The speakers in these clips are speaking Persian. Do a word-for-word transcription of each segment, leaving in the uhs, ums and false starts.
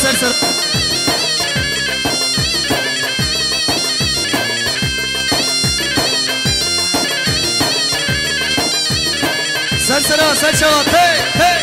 سر سر سر سر سر شوات هی هی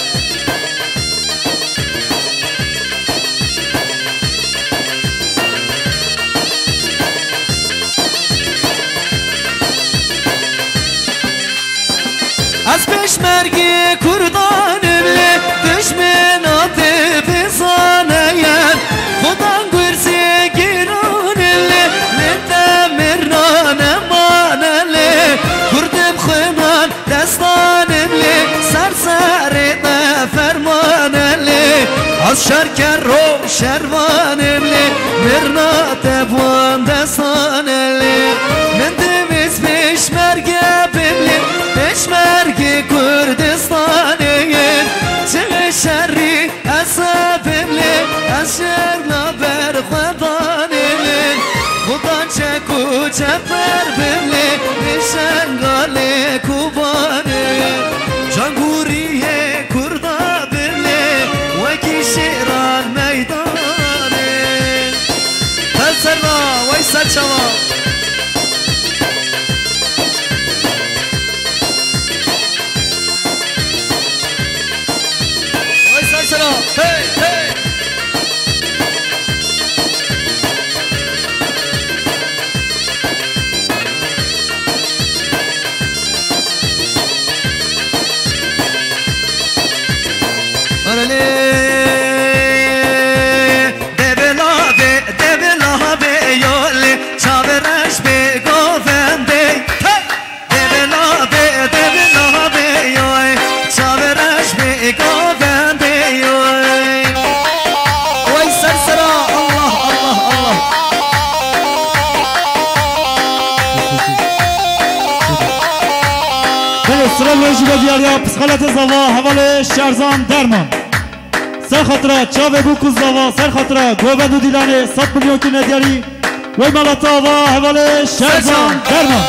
از پشمرگی کردانم لی دشمنات بزانیم خودم گرزی گیرانم لی لدمرنانم آنلی کردم خونان دستانم لی سرسر فرمانم لی از شرکر رو شروانم لی مرنات بوان دستانم لی من دمیز پشمرگی بملی پشمرگی کردستانیم چه شری اصابیم لی از شر نبر خدانیم خدا چکو چپر بیم لی بشنگال کوبانیم جنگوریه کردا بیم لی وکی شیران میدانیم تل سرنا وی سر شما Hey, hey. Orale devela be devela be yole çaveraş be govende hey devela be devela be yole çaveraş be govende سرال ویژه دیاریا پسخالت زوا حوال شهرزان درمان سر خاطره چاوه بو کز زوا سر خاطره گوبند و دیلانه صد میلیون کنه دیاری وی مالاتا و حوال شهرزان درمان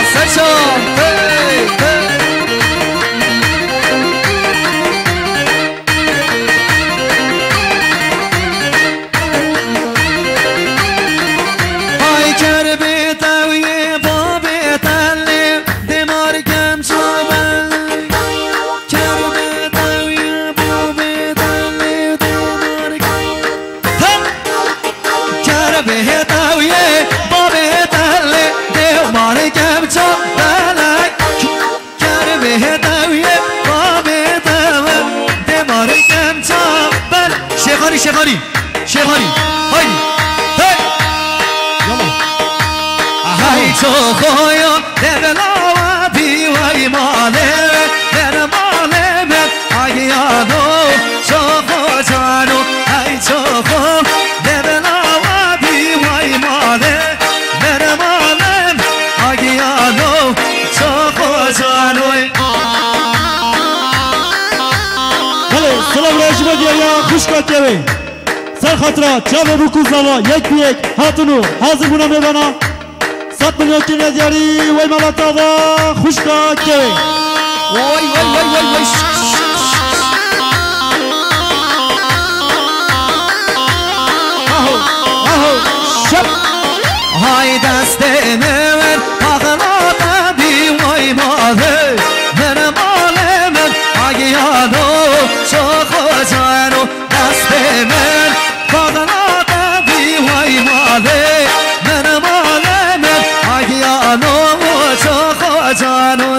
سرشان هی هی های کربی توی بابی تلی دمار کم شبن کربی توی بابی تلی دمار کم کربی توی بابی تلی دمار کم شبن کربی توی بابی تلی دمار کم شبن شیخانی شیخانی شیخانی هایدی های تو خویا دبلا بی وای ماله در ماله من آگیانو تو خو جانو های تو خو دبلا بی وای ماله در ماله آگیانو تو خو جانو بله سلام رشما دیاریا خوش کاتیوی سر خاطرا چاوه بکو زوا یک بی یک هاتونو حاضر بونا میبانا صد میلیون کی ندیاری وی مالاتا و خوش کاتیوی وای وای وای وای وای آهو آهو شب های دست من پاغلاتا بی وای ماله من ماله من آگیانو چو خوزانو دست من پاغلاتا بی وای ماله من ماله من آگیانو چو خوزانو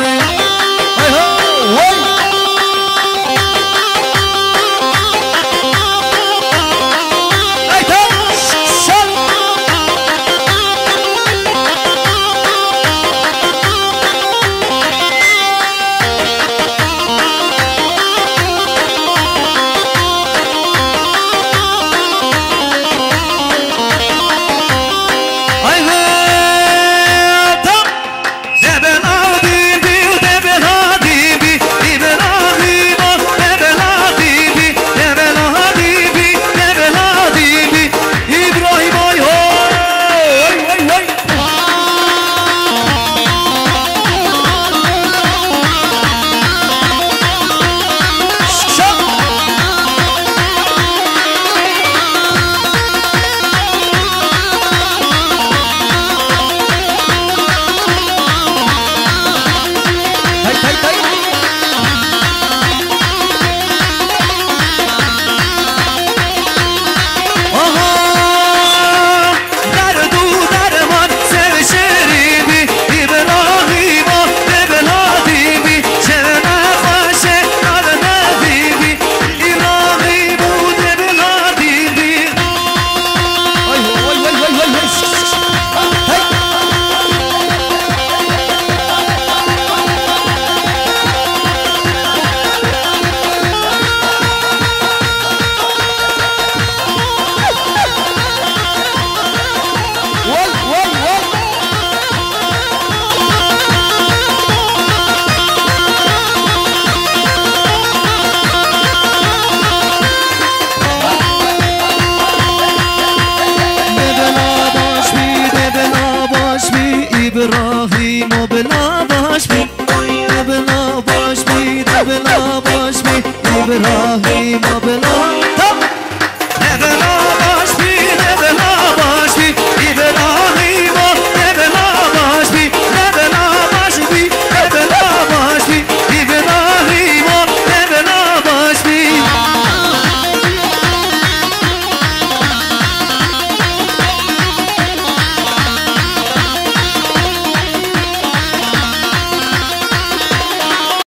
ابراهیم و بلا باش بی بلا باش بی بلا باش بی ابراهیم